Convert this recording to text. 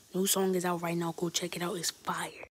New song is out right now. Go check it out. It's fire.